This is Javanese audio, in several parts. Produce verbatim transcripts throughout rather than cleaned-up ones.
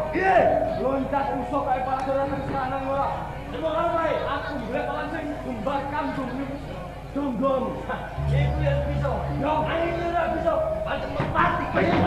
Iya, loncat usok kayak para doratan sekarang ora. Semua kalau bae, aku golek palan sing gumbar kambung jonggong. Iku ya bisa. Yo, ayo ora bisa. Pancen mati.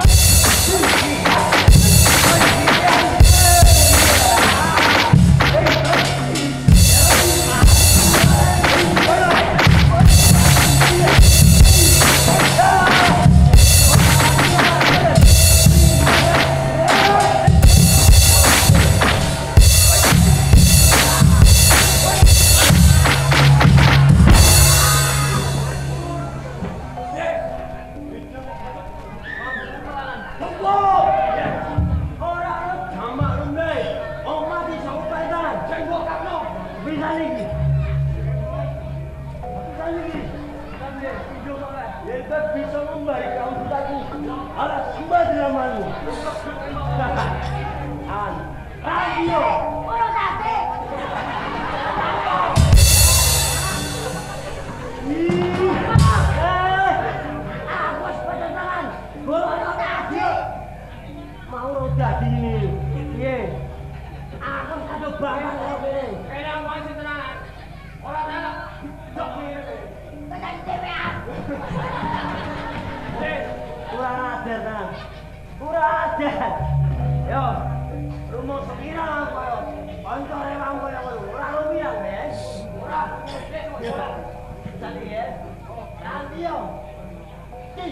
Bisa memberi kamu tutaku alas sembah dramamu. An radio ora sate. Aku sepedalan bola tadi mau dadi ini piye aku kado banget karo kene kene wong tenanan ora ana jok ngene tekan dhewean. Kurang ajar kan? Kurang ajar. Yo, rumah sekira koyo kanca rewang koyo ora lu bilang, Mas. Ora. Tadi ya. Nanti yo. Ki.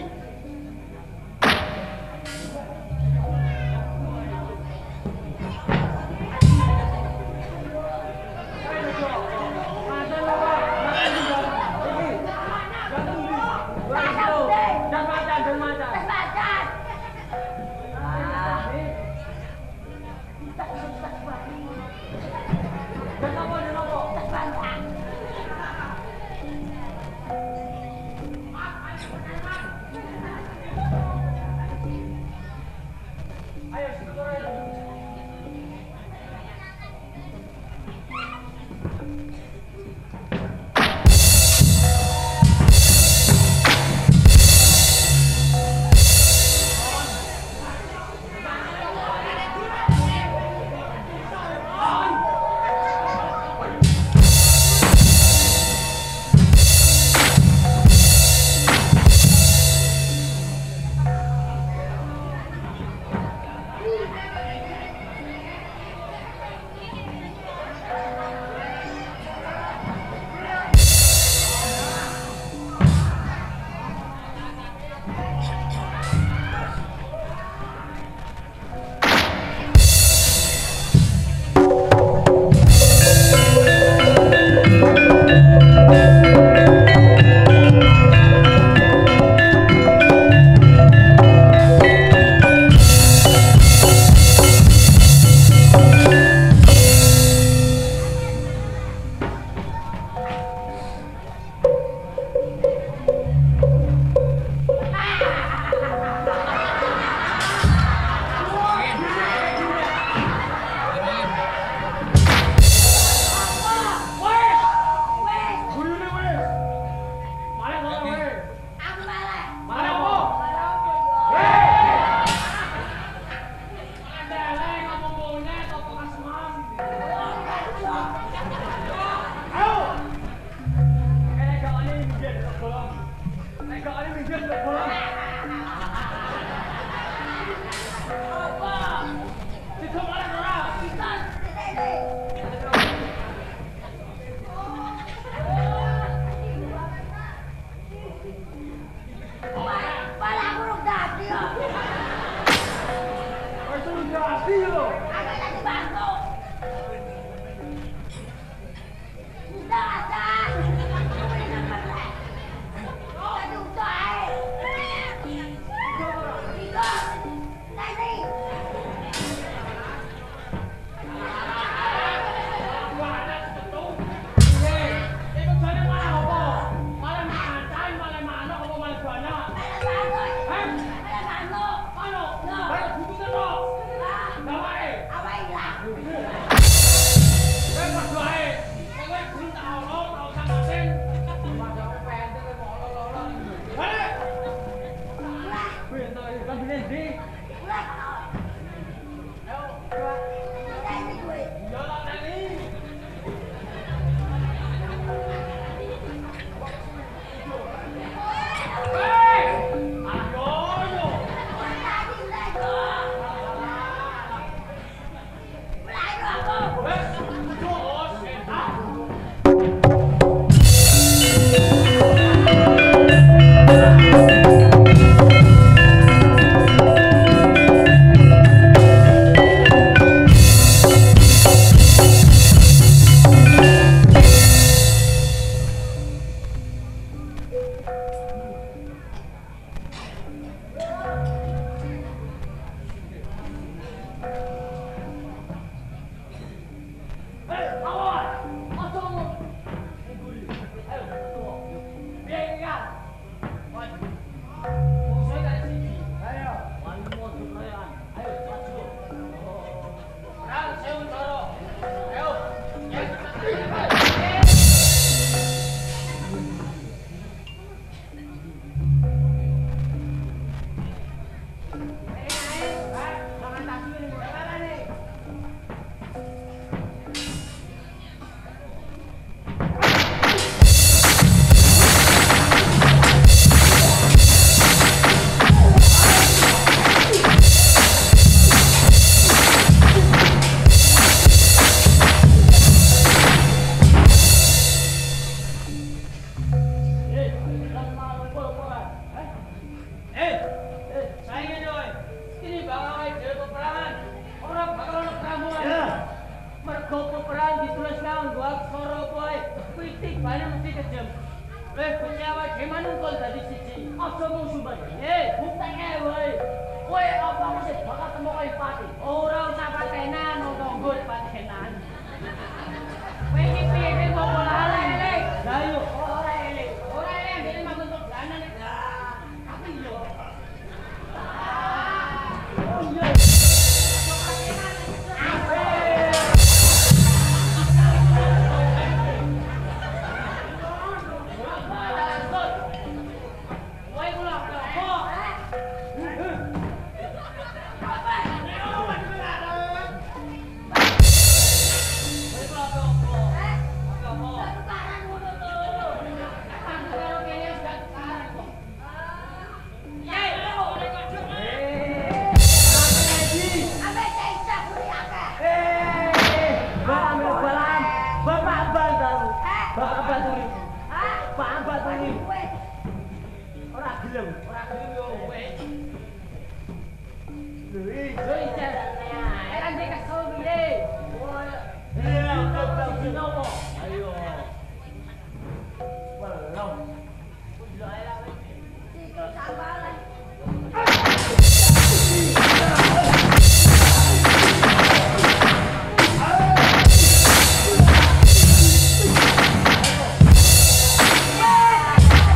Hey!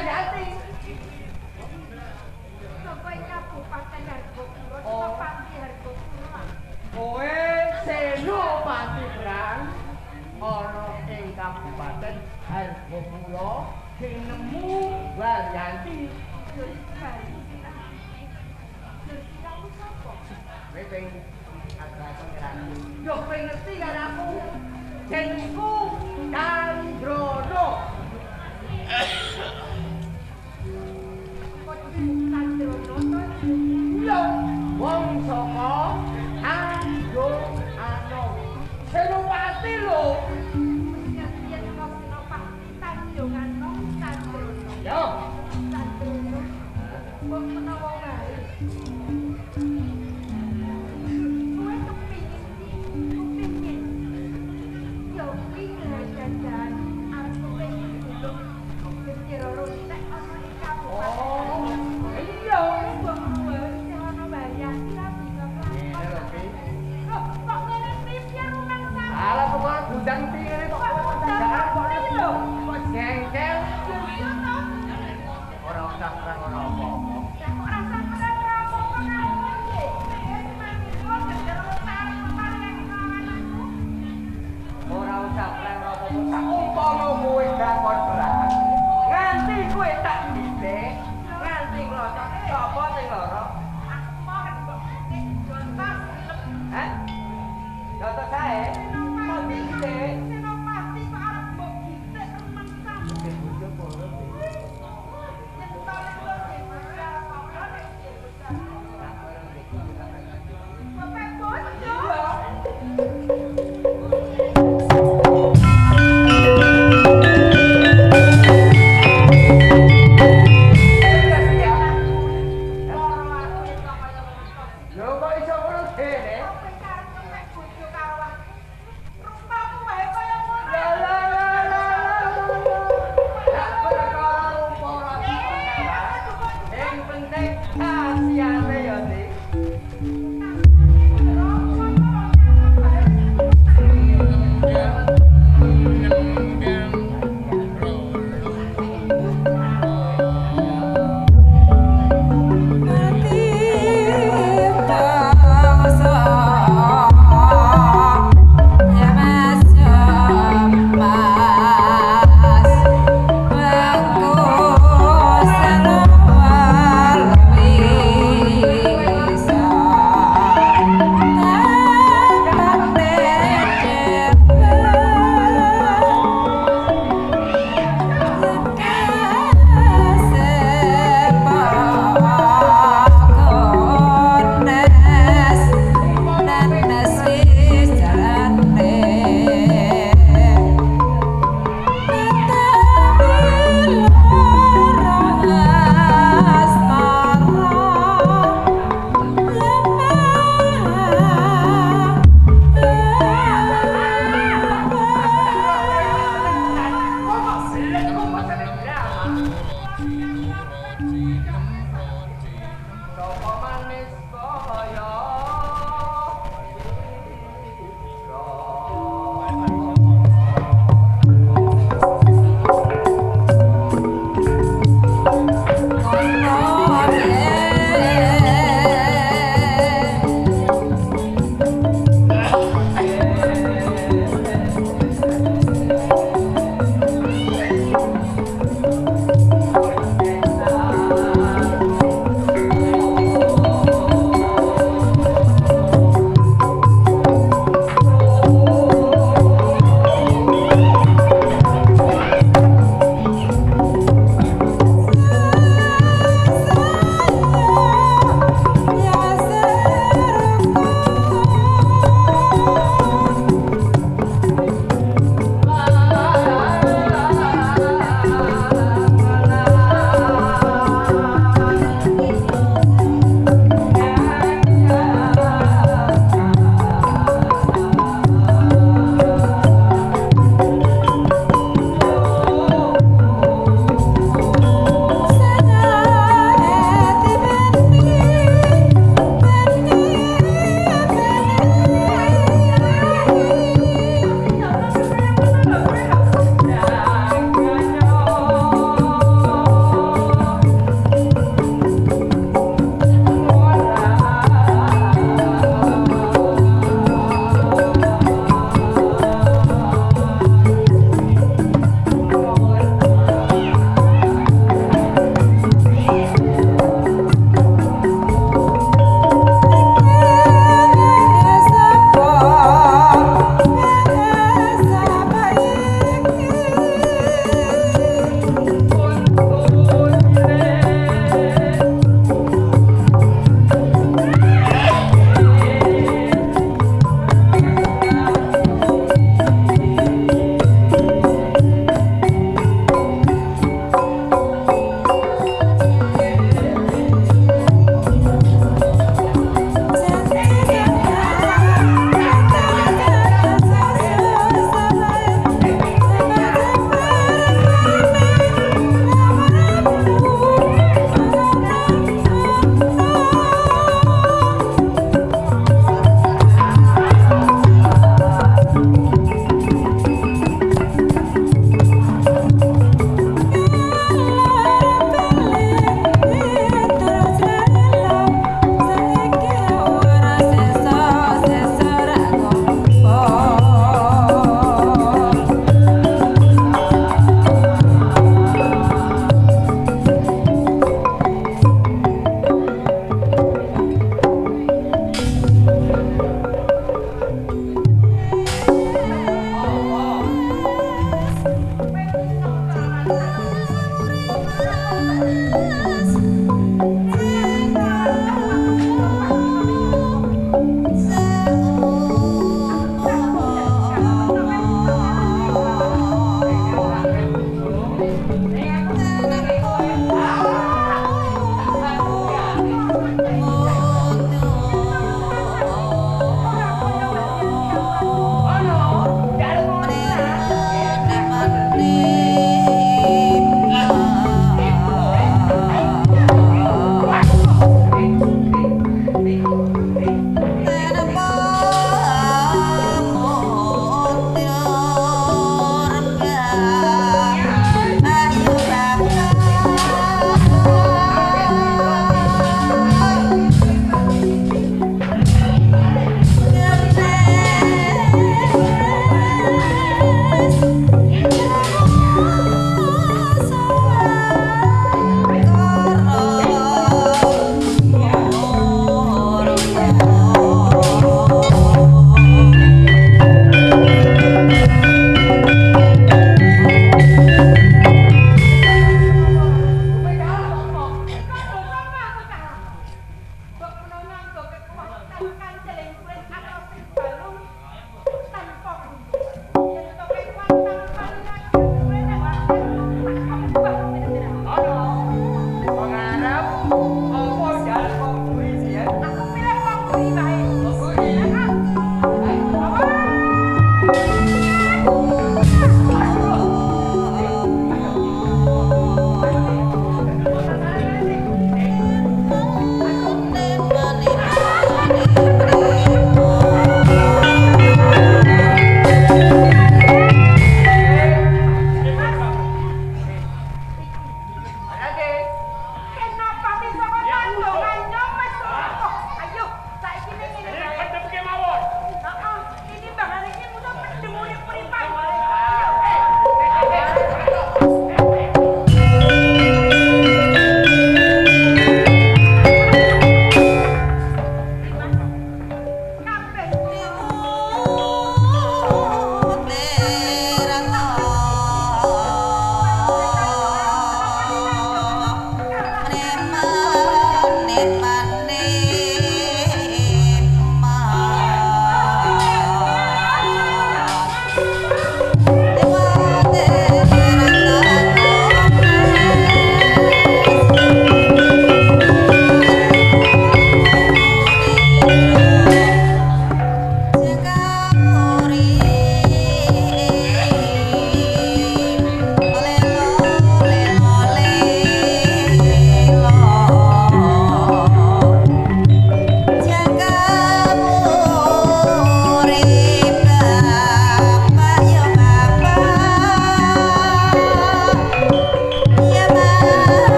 ganti. Sampai Kabupaten Hargokuro, Oh. Pati Hargokuro. Kowe Senopati Brang ana ing Kabupaten Hargokuro sing nemu Waryanti. Yo bali. Yo kamu sapa? Kowe ping agak pengeran. Yo ping ngerti kan aku. Jenengku Kandrono. Kok Kandrono to? Yo wong saka Ando Ano. Senopati lho. Yen kok Senopati Tanjungan Nom Kandrono. Yo. Kandrono. Wong menawa wae. Kowe kepingin iki, kepingin. Yo kuwi jajan arep kepingin dulu. Kecil rotek ana ing Kabupaten. Oh, iya. Wong wae sing ana bayar kira bisa Ngene lho, Pi. Loh, kok ngene piye rumah sampe? Alah kok gudang pi ngene kok jangan kok lho. Kok jengkel. Ora usah perang ora apa-apa. Kok rasa perang ora apa-apa ngene. Wis mati kok jero tarik kemarin anakku. Ora usah perang ora apa-apa. Tak umpama kowe dakon perang. Nganti kowe tak dhisik, nganti nglocok sapa sing lara? Aku mau kan kok jontas. Hah? Contoh sae. Kok dhisik? Senopati kok arep mbok gisik temen sampe. Sing bojo kok. Nyentok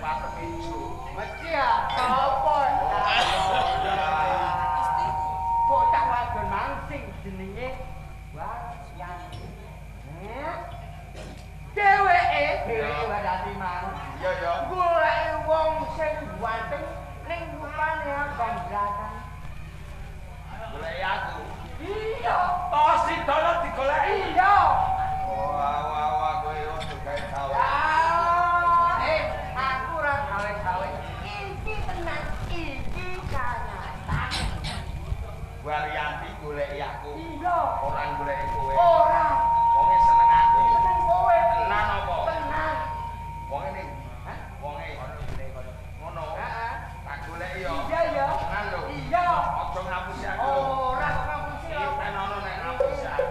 patung ijo. Mesti ya, apa? Bocah wadon mangsing jenenge Waryani. Eh? Dheweke dhewe wadati mang. Iya ya. Golek wong sing ganteng ning rupane banggakan. Golek aku. Iya. Oh, si dono digoleki. Iya. Oh, awak-awak kowe wong gawe gawe. Ah, eh, aku ora gawe-gawe. Iki tenan, iki kenyataan. Waryanti goleki aku. Iya. Ora goleki kowe. Ora. Wonge seneng aku. Seneng kowe. Tenan apa? Tenan. Wonge ning, hah? Wonge ngono. Heeh. Tak goleki yo. Iya ya. Tenan lho. Iya. Aja ngapusi aku. Ora ngapusi Iki aku. penono nek ngapusi aku.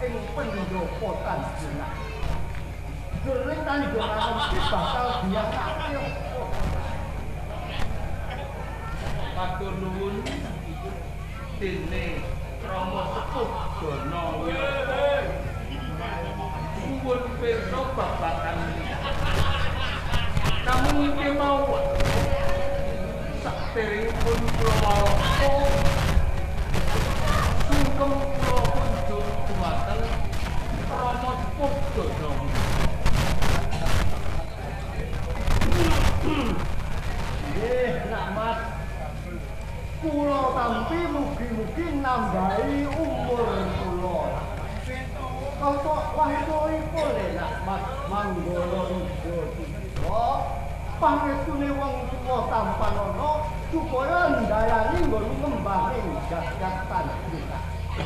ing pendopo tanjuran. Gering tanjuran iki bakal dianake. Matur nuwun dene Rama Sepuh Dono Wirata. Suwun pirsa babagan namun kemawon saderengipun kula walaka sungkem kula kunjung dhumateng Rama Sepuh Dono. Nggih, Nak Mas. Kula tampi mugi-mugi nambahi umur kula. Kok wahipun Nak Mas Manggala Ijo Titra pangestune wong tuwa tampan ana supaya ndayani nggon ngembanging jagat tanjuran.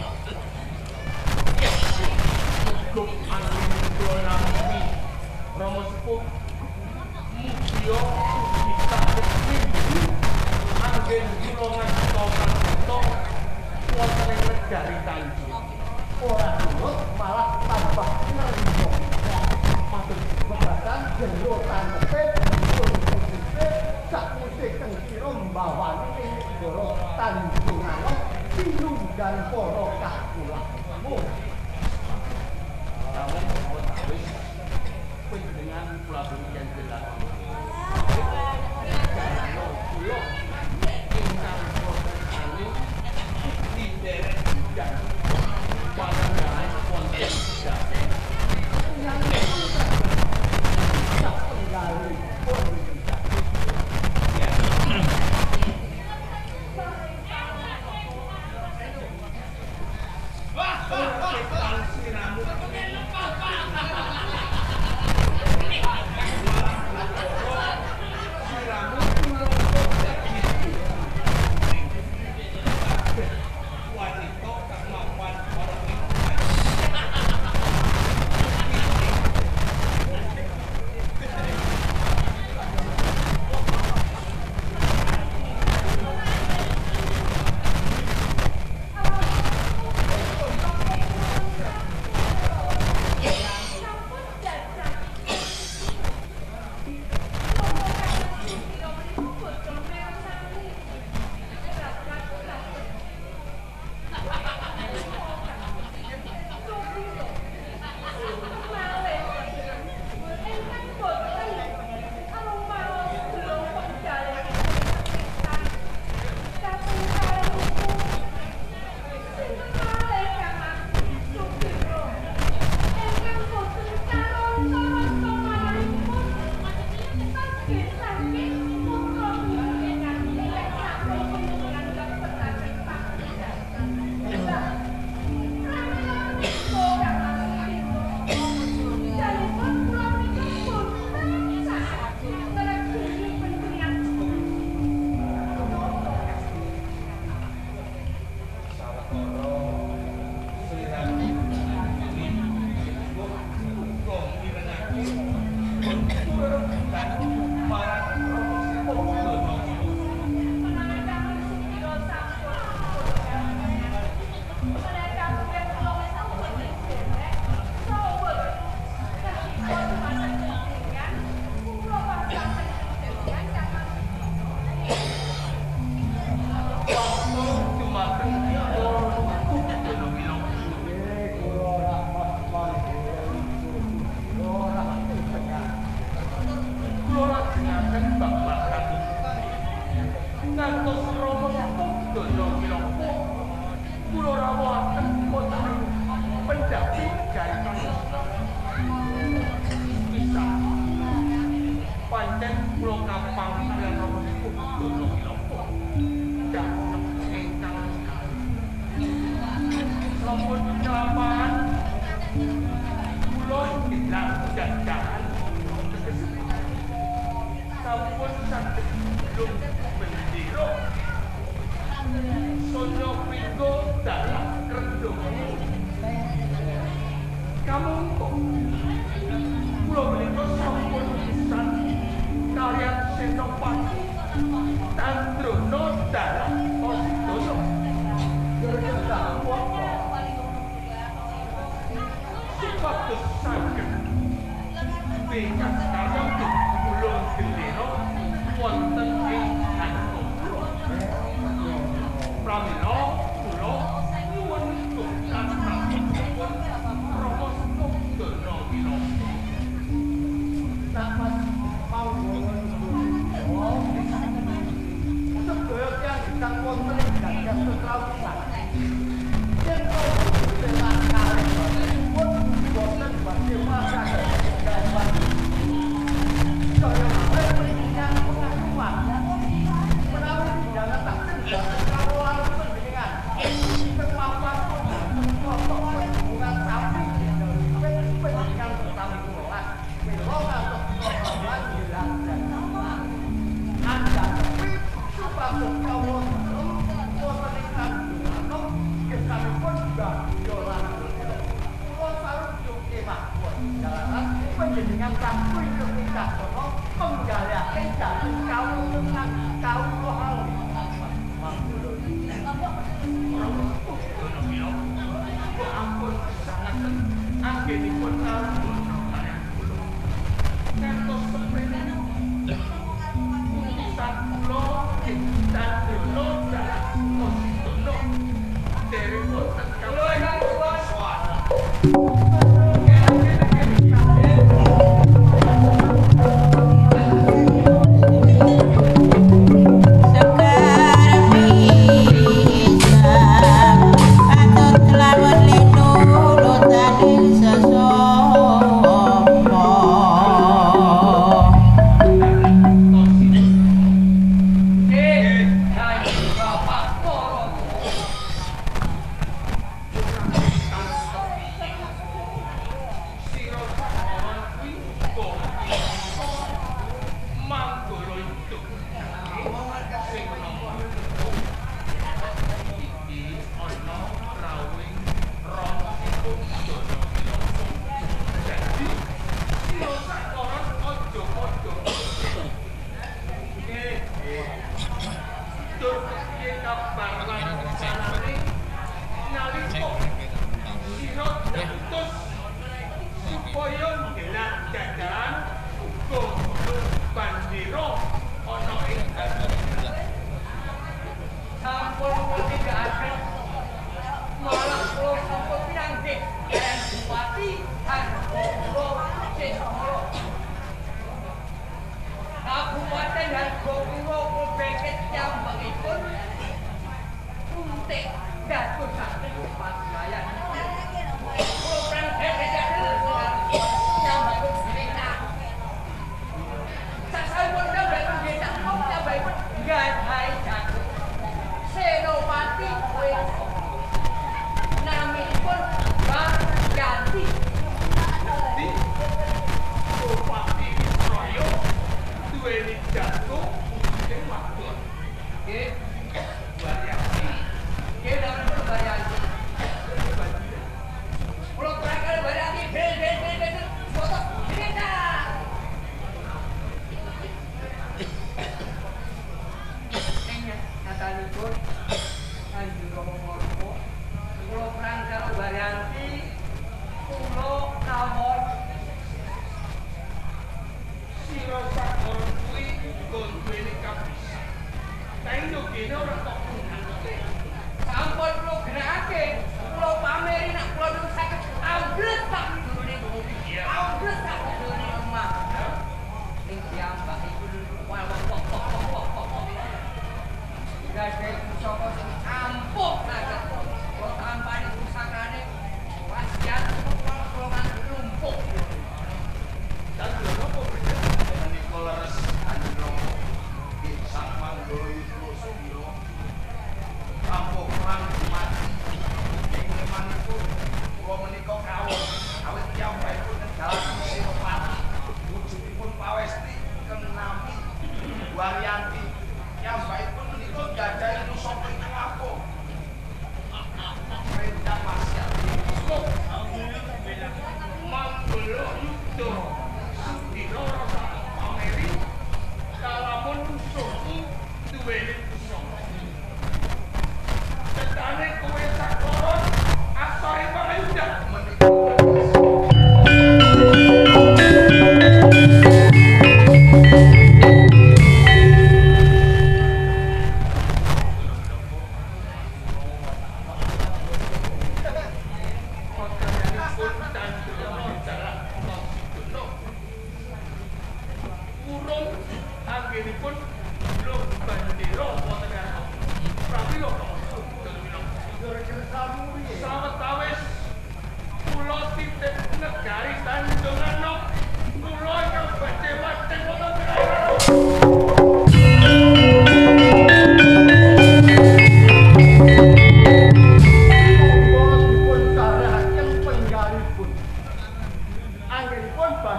Cukup angin kula nampi Rama Sepuh mugia kita mimpi angin kula ngasta kangto wonten ing negari Tanjung. Ora nurut malah tambah nrimo. Matur bebatan jero tanepet urip sak musik teng sira mbawani ing negara Tanjungan pinunggan para kakulamu. Namun kawon wis panjenengan kula berikan jelas. Kula ingkang profesional di derek dan pandangan wonten jasa. Yang sak penggali pun Patut lawan leno lo tadi seso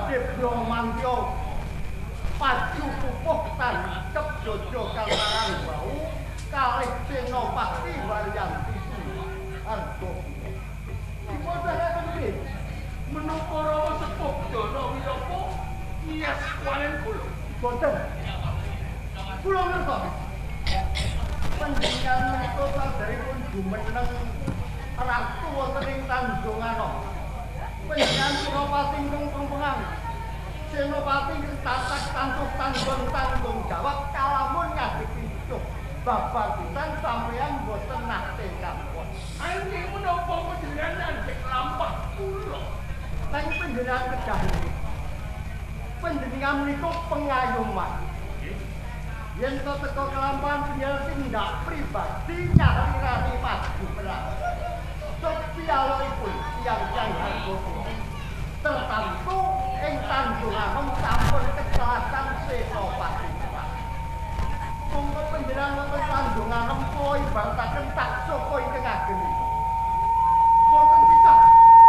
badhe Bramantya paju pupuh tancep jojo kantarang bau kalih Senopati Waryanti Arga. Dipun sareaken piye? Menapa Rama Sepuh Dana Wirapa nias walen kula? Boten. Kula ngertos. Panjenengan menika saderipun jumeneng ratu wonten ing Tanjunganom. Panjenengan Senopati ingkang pengpengang. Senopati tatak tanggung tanggung tanggung jawab kalamun ngadepi ijo. Bapak pisan sampeyan boten nate kampun. Angge menapa panjenengan nandhek lampah kula? Lan panjenengan kedah. Panjenengan menika pengayuman. Yen to teko kelampahan panjenengan tindak pribadi nyari-rani maju perang. Sopialipun tiyang-tiyang harga tertentu ing Tanjunganom sampun kecelakaan Senopati. Monggo panjenengan wonten Tanjunganom kula ibarataken tak soko ingkang ageng. Wonten kisah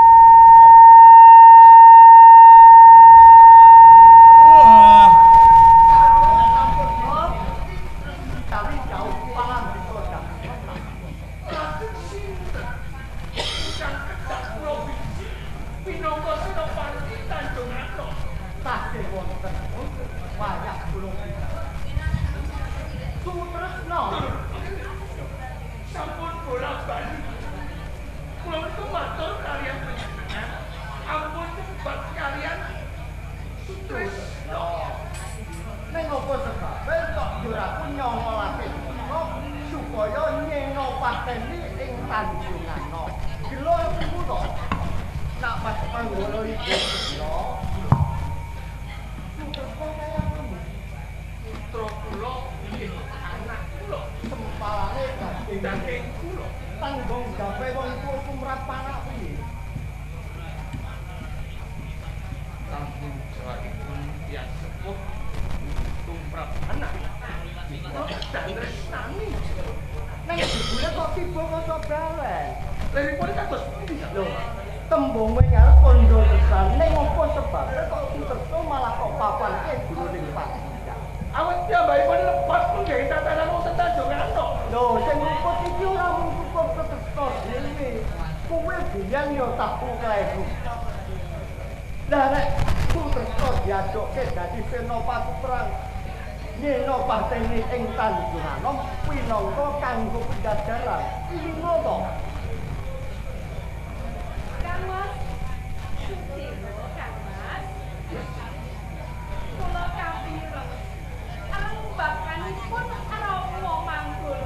sampun bolak-balik. Kula menika matur kaliyan panjenengan. Ampun sebat kalian Sutresna. ning apa sebabe kok juraku nyongolake kula supaya nyeno pateni ing Tanjunganom. Gelo iku to. Nak pas panggono iki yo. Sutresna kaya ngono. Putra kula inggih anak kula. Sempalane daging Daging kula. tanggung gawe wong tuwa tumrap anak piye? Tanggung jawabipun tiyang sepuh tumrap anak. Kula kedah tresnani. Ning jebule kok tiba kok balen. Liripun kados pundi Lho, tembunge ngarep kondo kesan ning apa sebabe kok Sutresna malah kok papanke jroning padukan. awet piyambakipun lepas nggih tatanan wonten Tanjunganom. Lho, sing luput iki ora mung cukup Sutresna dhewe. Kuwi biyen yo tapu klebu. Lah nek Sutresna diajokke dadi senopati perang nyeno pateni ing Tanjunganom pinangka kanggo penjajaran. Lino to. Kang Mas, Sutiro, Kang Mas. Kula kapireng. Rembakanipun Rama Manggala.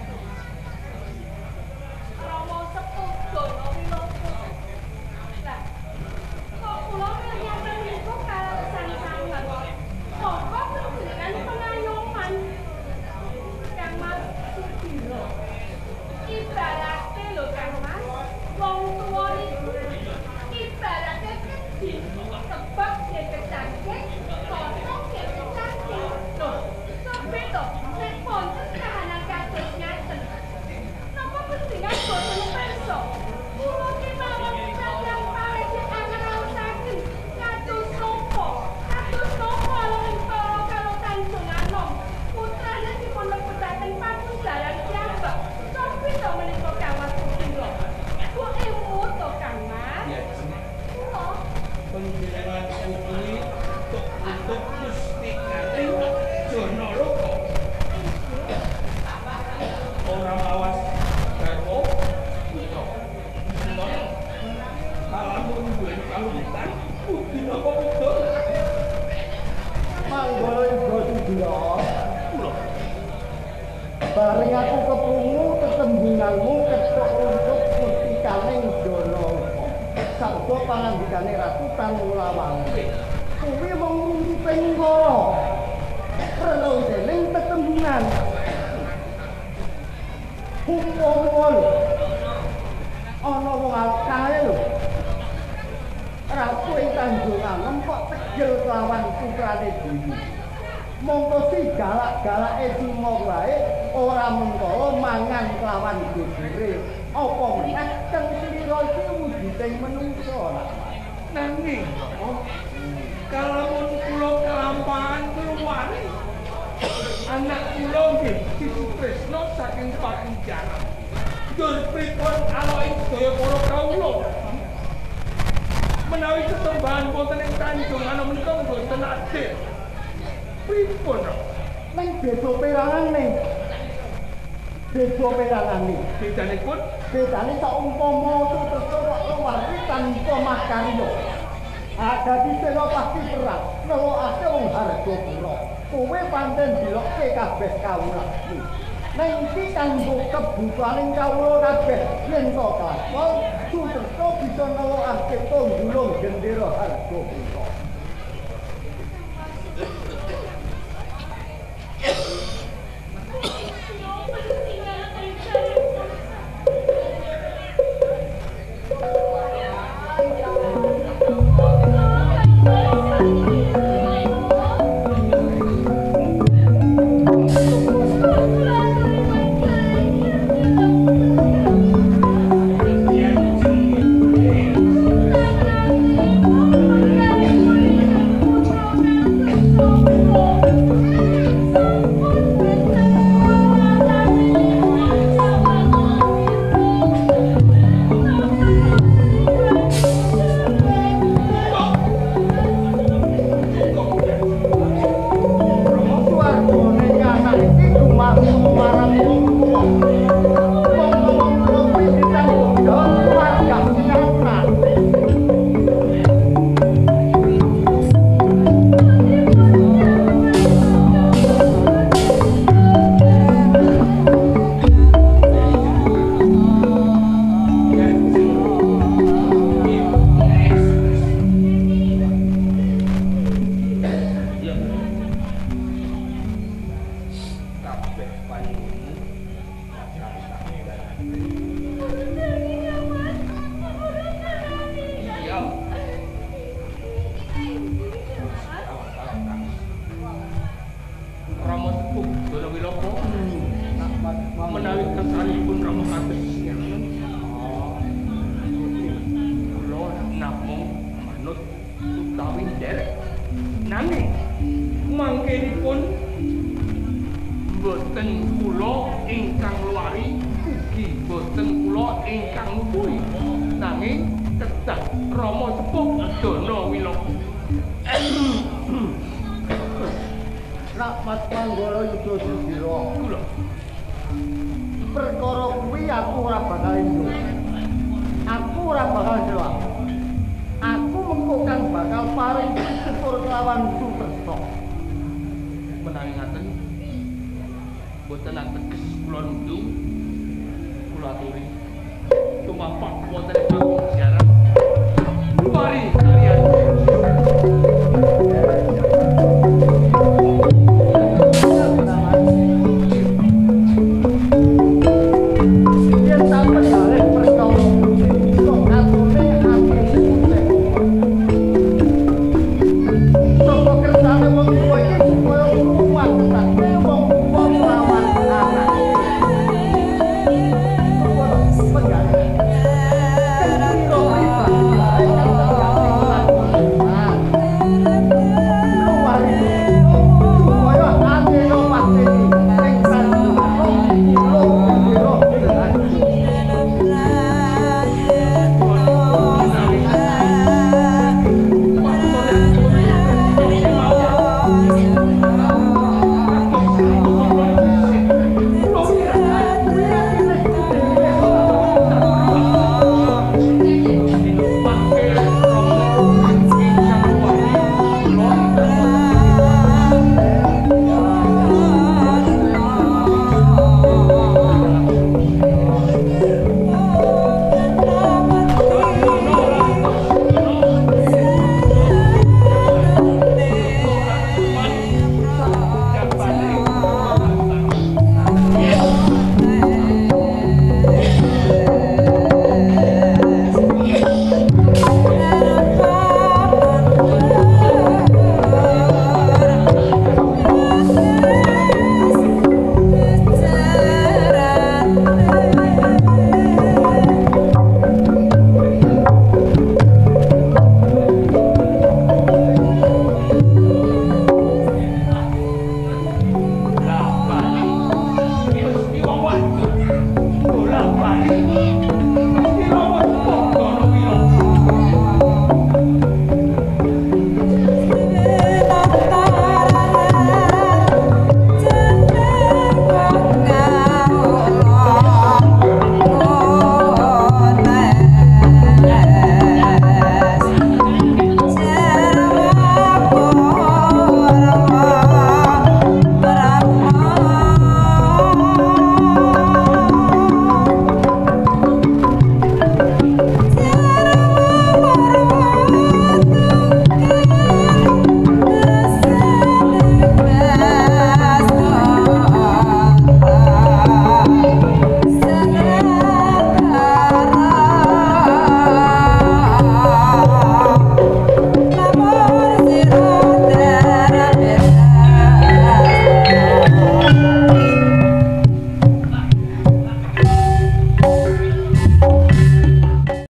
Rama Sepuh Dana Wirapa. Lah, kok kula nyaten niku kalesan sanget. Monggo panjenengan pengayoman. Kang Mas Sutiro. Ibarate lho Kang Mas, wong tuwa niku ibarate kedhi, sebab dia kecangkeh, kosong dia kecangkeh. Loh, sampe to, nek wonten kahanan kados ngaten. Napa pentingan boten pirsa? Kula kemawon sadyang paresi angraosaken kados napa? Kados napa ing para karo Tanjunganom? Putrane dipun lebetaken pakunjaran piyambak. Sampe to menika Kang Mas Sutiro. Kok ilmu to Kang Mas? Kula Panjenengan kuwi tuk untuk mustikaning Jana Loka. Ora mawas garwa putra. Kalamun duwe kalungan, budi napa betul? Manggala Iga Sudira. Bareng aku kepungu ketembunganmu ketok untuk mustikaning Jana. Sabda pangandikane Ratu Tanulawang. Kuwi mung rumping kala. Rena dening tetembungan. Hukum ana wong alkae lho. Ratu ing Tanjunganom kok tegel kelawan putrane dhewe. Mongko si galak-galake cuma wae ora mentala mangan kelawan gegere. Apa meneh kang slira iki wujude menungso. Nanging, kalamun kula kelampahan keluar, anak kula nggih Tresno saking Pakunjaran. Dur pripun aloing sedaya para kawula. Menawi sesembahan wonten ing Tanjung ana menika mboten adil. Pripun? Neng desa perangan ning. Desa perangan ning. Bedanipun Bedane saumpama Sutresna kok luwari tanpa makarya. Ada di seno pasti perang, nelokake wong Harjapura. Kowe pancen dilokke kabeh kawula. Neng iki kanggo kebutuhaning kawula kabeh yen to kapal Sutresna bisa nelokake tunggulung gendera Harjapura. menawi kesanipun Rama kados kula namung manut utawi nderek nanging mangkenipun boten kula ingkang luari ugi boten kula ingkang nutuhi nanging kedah Rama sepuh Dana Wilaka. Nak Mas Manggala Yudha Sudira. Kula perkara kuwi aku ora bakal indo. Aku ora bakal jawab. Aku mengko kang bakal paring syukur kelawan Sutresna. menawi ngaten boten ateges kula nundung kula aturi tumapak wonten